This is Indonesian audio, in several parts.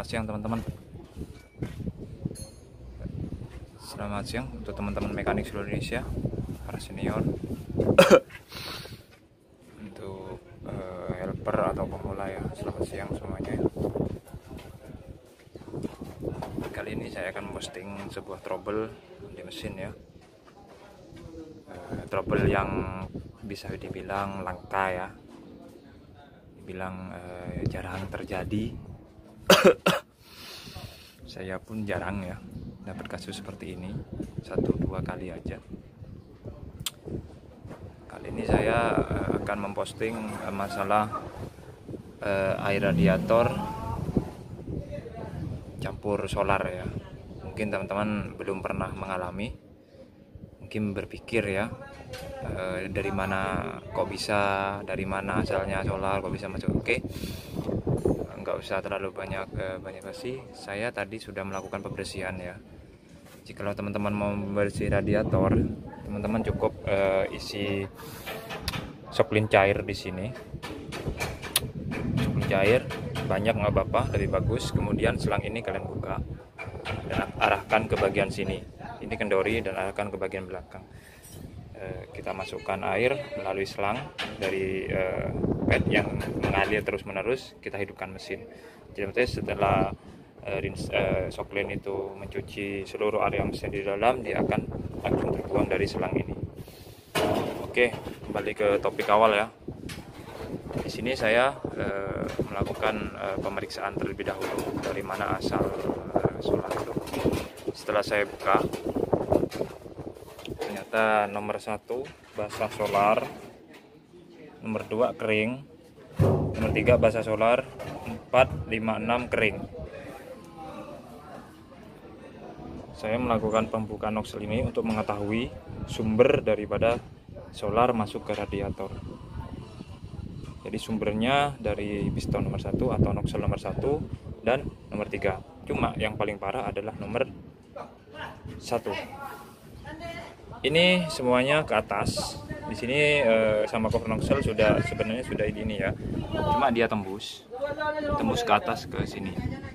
siang teman-teman. Selamat siang untuk teman-teman mekanik seluruh Indonesia, para senior, untuk helper atau pemula ya. Selamat siang semuanya. Kali ini saya akan memposting sebuah trouble di mesin ya. Trouble yang bisa dibilang langka ya, dibilang jarang terjadi. Saya pun jarang ya dapat kasus seperti ini, 1-2 kali aja. Kali ini saya akan memposting masalah air radiator campur solar ya. Mungkin teman-teman belum pernah mengalami, mungkin berpikir ya, dari mana kok bisa, dari mana asalnya solar kok bisa masuk. Oke, nggak usah terlalu banyak basa-basi. Saya tadi sudah melakukan pembersihan ya. Jika teman-teman mau membersih radiator, teman-teman cukup isi soklin cair di sini. Soklin cair banyak nggak apa-apa, lebih bagus. Kemudian selang ini kalian buka dan arahkan ke bagian sini. Ini kendori dan arahkan ke bagian belakang. Kita masukkan air melalui selang dari pad yang mengalir terus-menerus. Kita hidupkan mesin. Jadi setelah soklin itu mencuci seluruh area mesin di dalam, dia akan langsung terbuang dari selang ini. Oke, kembali ke topik awal ya. Di sini saya melakukan pemeriksaan terlebih dahulu dari mana asal solar itu. Setelah saya buka, ternyata nomor 1 basah solar, nomor 2 kering, nomor 3 basah solar, 4, 5, 6 kering. Saya melakukan pembukaan nozzle ini untuk mengetahui sumber daripada solar masuk ke radiator. Jadi sumbernya dari piston nomor 1 atau nozzle nomor 1 dan nomor 3. Cuma yang paling parah adalah nomor 1. Ini semuanya ke atas. Di sini sama cover nozzle sebenarnya sudah ini ya. Cuma dia tembus ke atas ke sini.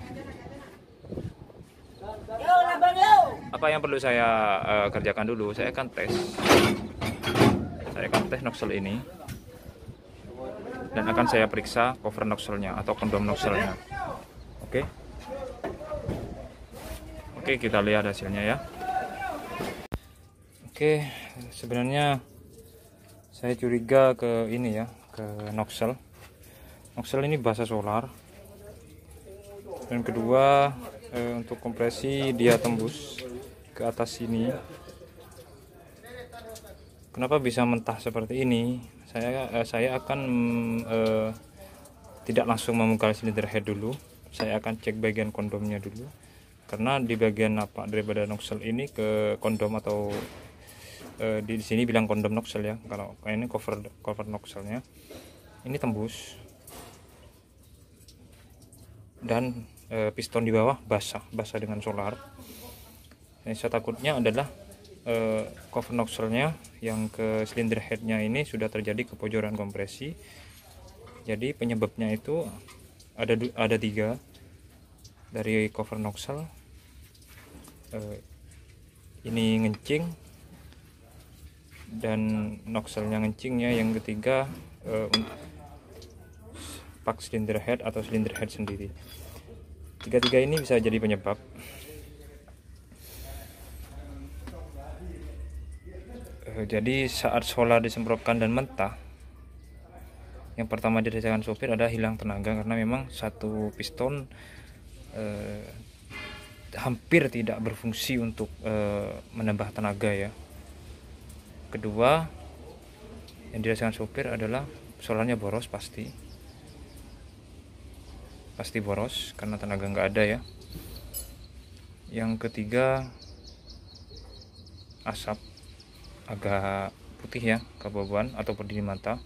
Apa yang perlu saya kerjakan dulu? Saya akan tes nozzle ini dan akan saya periksa cover nozzle-nya atau kondom nozzle-nya. Oke, kita lihat hasilnya ya. Oke, sebenarnya saya curiga ke ini ya, ke nozzle. Nozzle ini basah solar. Dan kedua, untuk kompresi dia tembus ke atas sini. Kenapa bisa mentah seperti ini? Saya akan tidak langsung membuka silinder head dulu. Saya akan cek bagian kondomnya dulu. Karena di bagian apa daripada nozzle ini ke kondom atau di sini bilang kondom nozzle ya. Kalau ini cover nozzle-nya ini tembus. Dan piston di bawah basah dengan solar. Yang saya takutnya adalah cover nozzle-nya yang ke silinder head-nya ini sudah terjadi kepojoran kompresi. Jadi penyebabnya itu ada 3 dari cover nozzle. Ini ngencing dan nozzle-nya ngencingnya. Yang ketiga pak silinder head atau silinder head sendiri. 3 ini bisa jadi penyebab. Jadi saat solar disemprotkan dan mentah, yang pertama dirasakan sopir adalah hilang tenaga karena memang satu piston hampir tidak berfungsi untuk menambah tenaga ya. Kedua yang dirasakan sopir adalah solarnya boros, pasti boros karena tenaga nggak ada ya. Yang ketiga asap agak putih ya, kebauan atau pedih mata.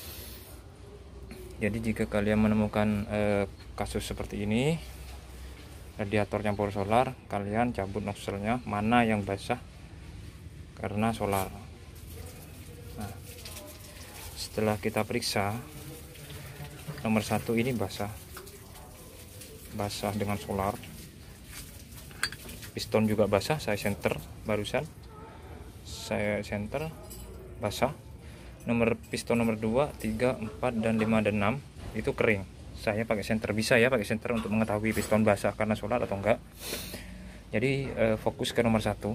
Jadi jika kalian menemukan kasus seperti ini, radiator campur solar, kalian cabut nozzle-nya mana yang basah karena solar. Nah, setelah kita periksa nomor 1 ini basah, basah dengan solar. Piston juga basah, saya senter barusan. Saya senter basah. Piston nomor 2, 3, 4 dan 5 dan 6 itu kering. Saya pakai senter, bisa ya pakai senter untuk mengetahui piston basah karena solar atau enggak. Jadi fokus ke nomor 1.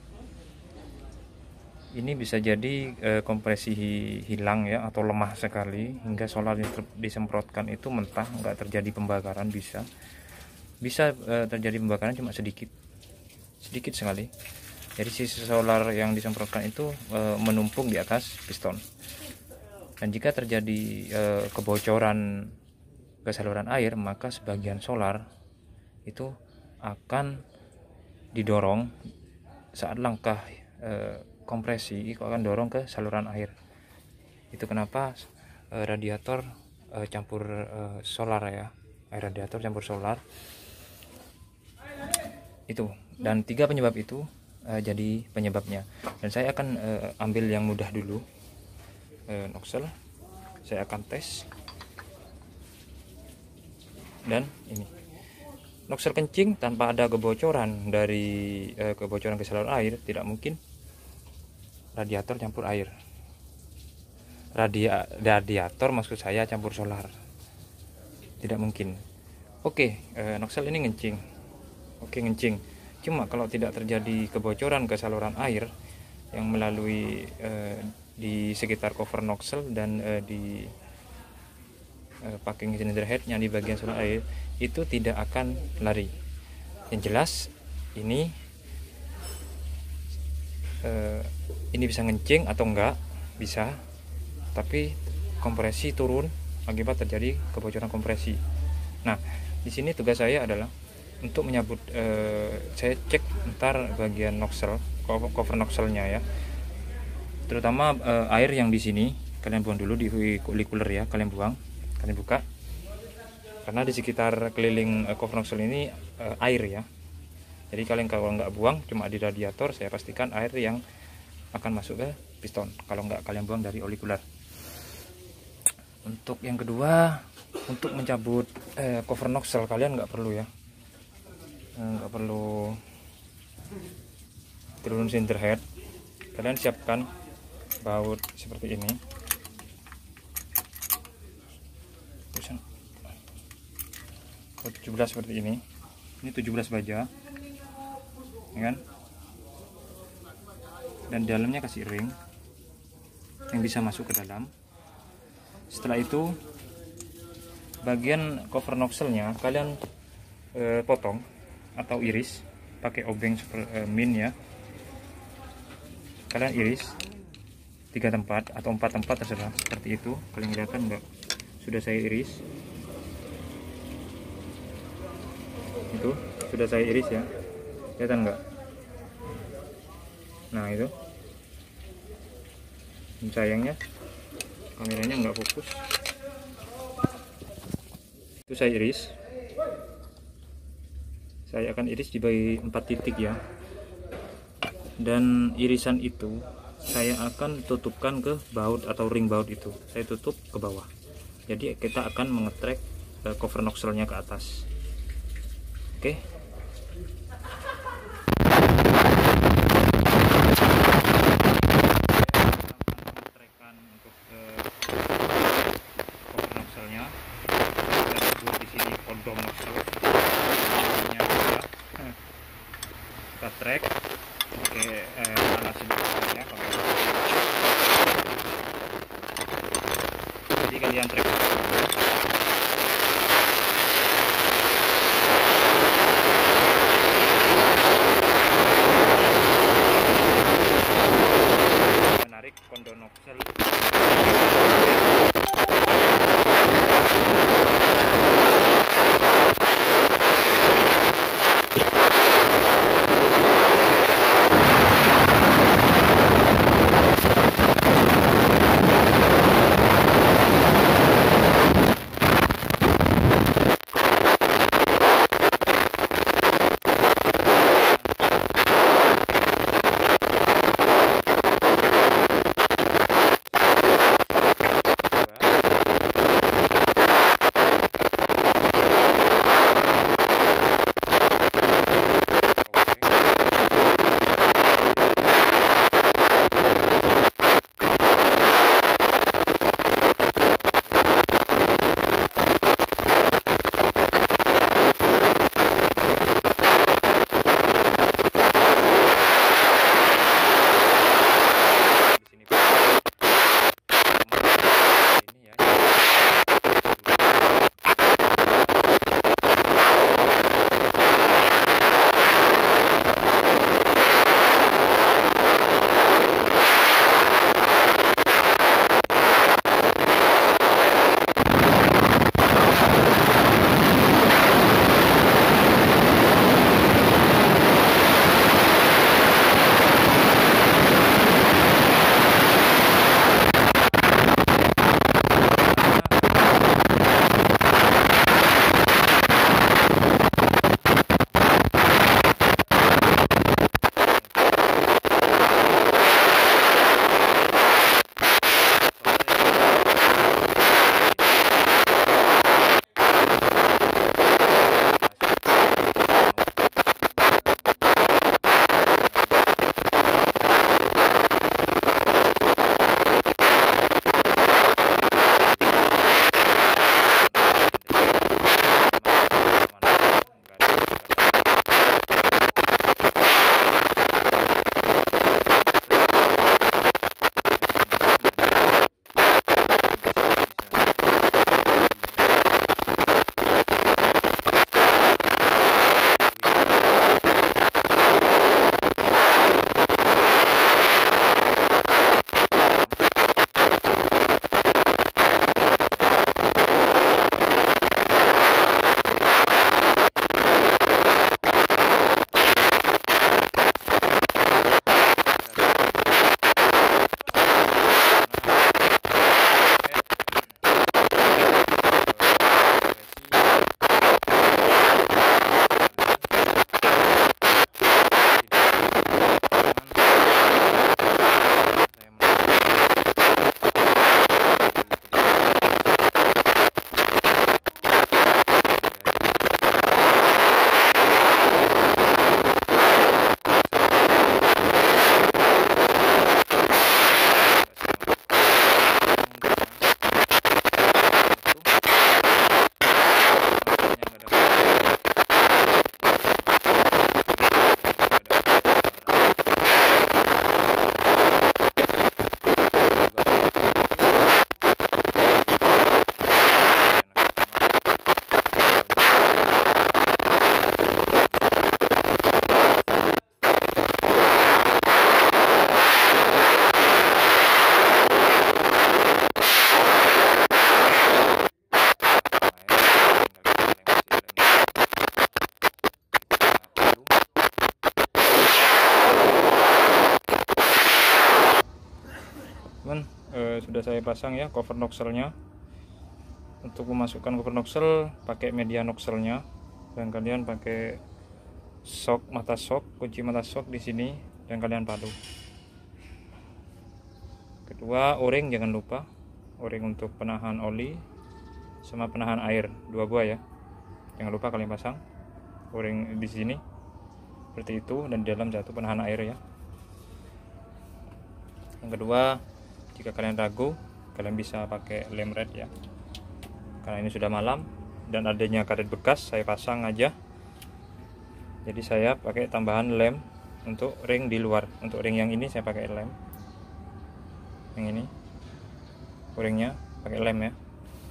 Ini bisa jadi kompresi hilang ya, atau lemah sekali hingga solar yang disemprotkan itu mentah, enggak terjadi pembakaran. Bisa terjadi pembakaran cuma sedikit sekali. Jadi sisi solar yang disemprotkan itu menumpuk di atas piston. Dan jika terjadi kebocoran ke saluran air, maka sebagian solar itu akan didorong saat langkah kompresi, itu akan dorong ke saluran air. Itu kenapa radiator campur solar ya, air radiator campur solar itu. Dan 3 penyebab itu jadi penyebabnya. Dan saya akan ambil yang mudah dulu, nozzle. Saya akan tes. Dan ini nozzle kencing tanpa ada kebocoran dari kebocoran ke saluran air, tidak mungkin radiator campur air. Radiator maksud saya campur solar, tidak mungkin. Oke, nozzle ini ngencing. Oke, ngencing. Cuma kalau tidak terjadi kebocoran ke saluran air yang melalui di sekitar cover nozzle dan di packing cylinder head yang di bagian saluran air, itu tidak akan lari. Yang jelas ini bisa ngencing atau enggak, bisa, tapi kompresi turun akibat terjadi kebocoran kompresi. Nah, di sini tugas saya adalah untuk menyabut, saya cek ntar bagian nozzle, cover nozzle-nya ya, terutama air yang di sini kalian buang dulu di cooler ya, kalian buka, karena di sekitar keliling cover nozzle ini air ya. Jadi kalian kalau nggak buang cuma di radiator, saya pastikan air yang akan masuk ke piston. Kalau nggak, kalian buang dari oli cooler. Untuk yang kedua, untuk mencabut cover nozzle, kalian nggak perlu ya, nggak perlu turun cylinder head. Kalian siapkan baut seperti ini, 17 seperti ini 17 baja ya kan, dan dalamnya kasih ring yang bisa masuk ke dalam. Setelah itu bagian cover nozzle-nya kalian potong atau iris pakai obeng min ya. Kalian iris 3 tempat atau 4 tempat terserah, seperti itu. Kalian lihat kan enggak, sudah saya iris. Itu sudah saya iris ya, kelihatan enggak? Nah itu, sayangnya kameranya enggak fokus. Itu saya iris. Saya akan iris di bagi 4 titik ya, dan irisan itu saya akan tutupkan ke baut atau ring baut itu, saya tutup ke bawah. Jadi kita akan mengetrek cover nozzle-nya ke atas. Oke. Mengetrekkan untuk cover nozzle-nya. Kita buat di sini kodong nozzle. Kita trek pakai alat sedikit ya, jadi kalian trek menarik kondom nozzle. sudah saya pasang ya cover nozzle-nya. Untuk memasukkan cover nozzle pakai media nozzle-nya, dan kalian pakai mata shock, kunci mata shock di sini, dan kalian padu. Kedua, o-ring jangan lupa, o-ring untuk penahan oli sama penahan air, 2 buah ya. Jangan lupa kalian pasang o-ring di sini seperti itu, dan di dalam satu penahan air ya. Yang kedua, jika kalian ragu, kalian bisa pakai lem red ya. Karena ini sudah malam dan adanya karet bekas, saya pasang aja. Jadi saya pakai tambahan lem untuk ring di luar. Untuk ring yang ini saya pakai lem. Yang ini ringnya pakai lem ya.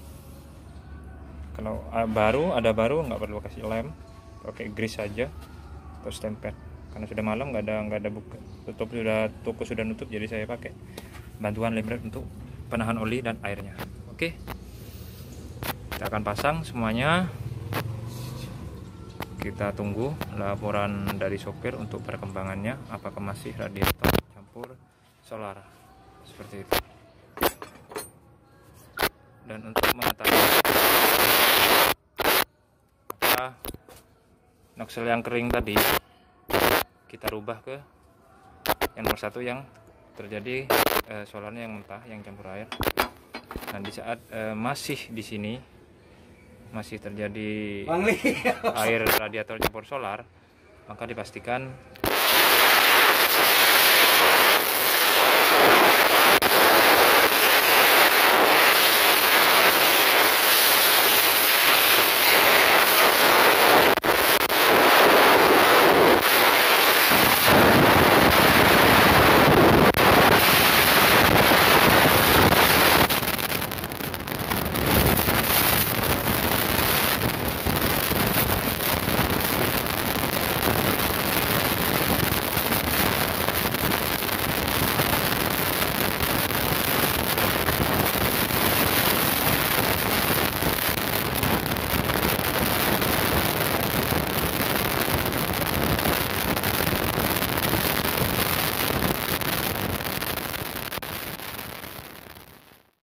Kalau ada baru nggak perlu kasih lem, pakai grease saja atau stempel. Karena sudah malam nggak ada buka, toko sudah nutup, jadi saya pakai bantuan lem red untuk penahan oli dan airnya. Oke, kita akan pasang semuanya. Kita tunggu laporan dari sopir untuk perkembangannya, apakah masih radiator campur solar seperti itu. Dan untuk mengetahui maka nozzle yang kering tadi kita rubah ke yang nomor 1 yang terjadi solarnya yang mentah, yang campur air. Dan di saat masih di sini masih terjadi air radiator campur solar, maka dipastikan